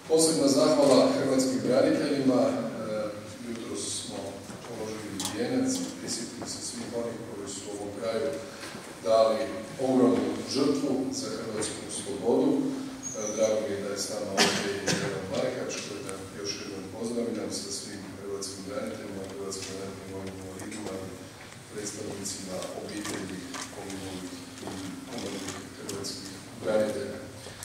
Posebna zahvala hrvatskim braniteljima. Jutros smo položili vijenac i prisjetili se svih onih koji su u ovom kraju dali ogromnu žrtvu za hrvatsku slobodu. Drago mi je da je s nama ovdje i Dana Brodsko-posavske, da još jednom pozdravljam sa svim hrvatskim braniteljima, hrvatskim ratnim vojnim invalidima i predstavnicima obitelji poginulih i umrlih hrvatskih branitelja.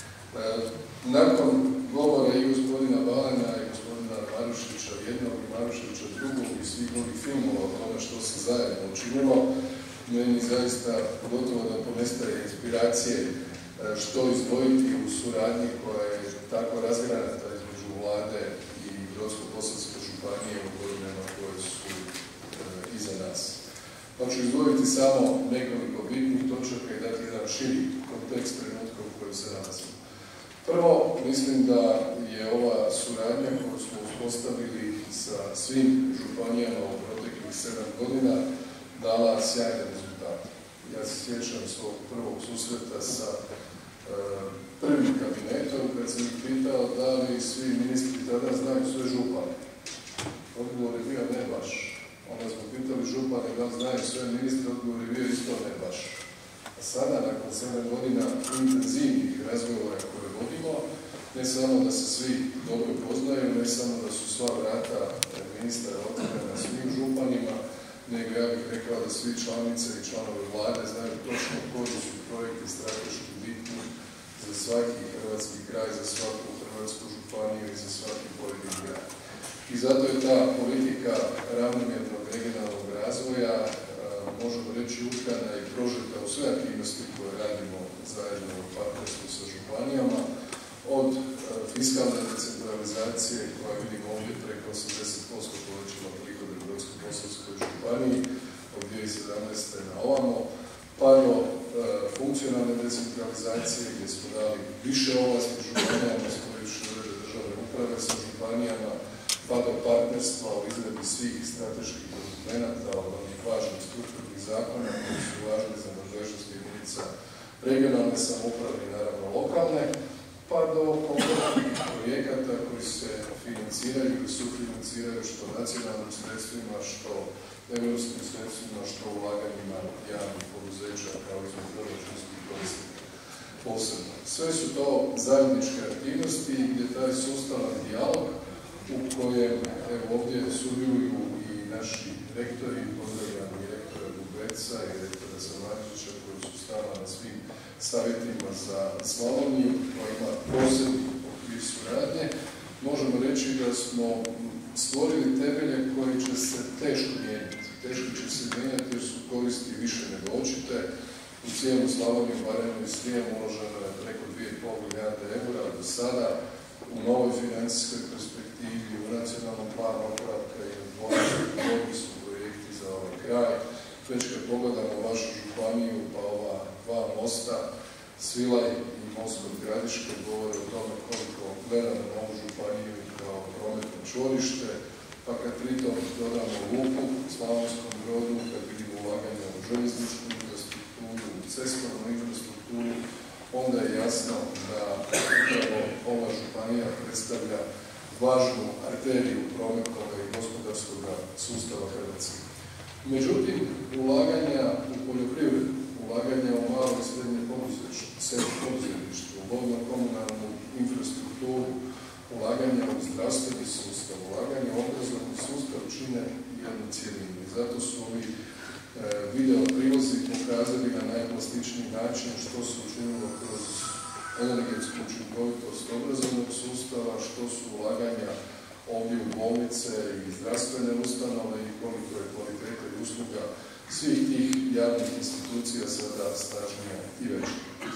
Nakon govora i gospodina Balena i gospodina Marušića jednog i Marušića drugog i svih ovih filmova o tome što se zajedno učinilo, meni zaista gotovo da ponestaje inspiracije što izdvojiti u suradnji koja je tako razgranata između vlade i Brodsko-posavske županije u godinama koje su iza nas. Pa ću izdvojiti samo nekoliko bitnih točaka i dati jedan širi kontekst trenutka u kojem se nalazimo. Prvo, mislim da je ova suradnja koju smo uspostavili sa svim županijama u proteklih 7 godina dala sjajne rezultate. Ja se sjećam svog prvog susreta sa prvim kabinetom kad sam ih pitao da li svi ministri tada znaju sve župane. Odgovor je bio ne baš. Onda smo pitali župane da li znaju sve ministre, odgovor je bio isto ne baš. A sada, nakon 7 godina intenzivnih razgovora koje vodimo, ne samo da se svi dobro poznaju, ne samo da su sva vrata ministara otvorena svim županima, nego ja bih rekao da svi članice i članovi vlade znaju točno koji su projekti strateški bitni za svaki hrvatski kraj, za svaku hrvatsku županiju i za svaki pojedini grad. I zato je ta politika ravnomjernog regionalnog razvoja, možemo reći, utkana i prožeta u sve aktivnosti koje radimo zajedno u partnerstvu sa županijama, od fiskalne decentralizacije koja vidimo ovdje preko 80% povećala prihode u Brodsko-posavskoj županiji od 2017. na ovamo, pa do funkcionalne decentralizacije gdje smo dali više ovlasti županijama, stvorivši urede državne uprave sa županijama, pa do partnerstva u izradi svih strateških dokumenta, od onih važnih strukturnih zakona koji su važni za nadležnost jedinica regionalne samouprave i naravno lokalne, pa do konkretnih projekata koji se financiraju ili sufinanciraju što nacionalnim sredstvima, što europskim sredstvima, što ulaganjima javnih poduzeća kao između proračunskih korisnika posebno. Sve su to zajedničke aktivnosti gdje taj sustavan dijalog u kojem ovdje sudjeluju i naši rektori, pozdravljam i rektora Galovića i rektora Zagreba koji su stala na svim savjetima za Slavoniju, koja ima posebni okvir suradnje, možemo reći da smo stvorili temelje koji će se teško mijenjati. Teško će se mijenjati jer su koristi više nego očite. U cijelu Slavoniju, Baranju i Srijem uloženo je preko 2,5 milijarde eura do sada. U novoj financijskoj perspektivi, u nacionalnom planu oporavka i odgovorni su projekti za ovaj kraj. Već kad pogledamo vašu županiju, pa ova dva mosta, Svilaj i most kod Gradiške, govore o tome koliko gledamo na ovu županiju kao prometno čvorište, pa kad pritom dodamo Luku, Slavonskom Brodu, kad vidimo ulaganja u željezničku infrastrukturu, u cestovnu infrastrukturu, onda je jasno da upravo ova županija predstavlja važnu arteriju prometnog i gospodarskog sustava Hrvatske. Međutim, ulaganja u poljoprivredu, ulaganja u malo i srednje poduzetništvo, u vodno-komunalnu infrastrukturu, ulaganja u zdravstveni sustav, ulaganja u obrazovni sustav čine jednu cjelinu. I zato su ovi video prilozi pokazali na najplastičniji način što se učinilo kroz energetsku učinkovitost obrazovnog sustava, što su ulaganja ovdje u bolnice i zdravstvene ustanove i koliko je kvaliteta i usluga svih tih javnih institucija sada snažnija i veća.